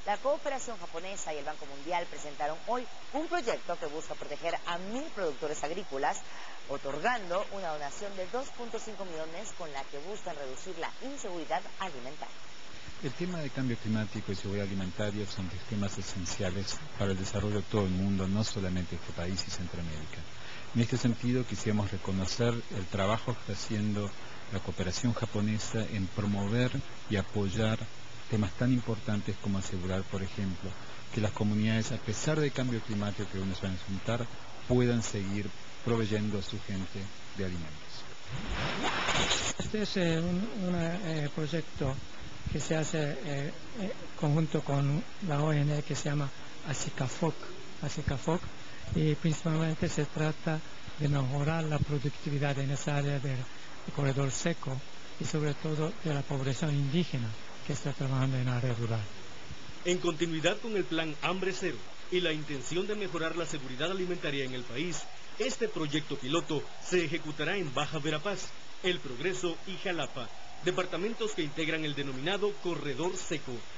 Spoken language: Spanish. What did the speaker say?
La cooperación japonesa y el Banco Mundial presentaron hoy un proyecto que busca proteger a 1.000 productores agrícolas, otorgando una donación de 2.5 millones con la que buscan reducir la inseguridad alimentaria. El tema de cambio climático y seguridad alimentaria son temas esenciales para el desarrollo de todo el mundo, no solamente este país y Centroamérica. En este sentido, quisiéramos reconocer el trabajo que está haciendo la cooperación japonesa en promover y apoyar temas tan importantes como asegurar, por ejemplo, que las comunidades, a pesar del cambio climático que uno va a enfrentar, puedan seguir proveyendo a su gente de alimentos. Este es un proyecto que se hace conjunto con la ONG que se llama ASICAFOC, y principalmente se trata de mejorar la productividad en esa área del corredor seco y sobre todo de la población indígena que está trabajando en área rural. En continuidad con el plan Hambre Cero y la intención de mejorar la seguridad alimentaria en el país, este proyecto piloto se ejecutará en Baja Verapaz, El Progreso y Jalapa, departamentos que integran el denominado corredor seco.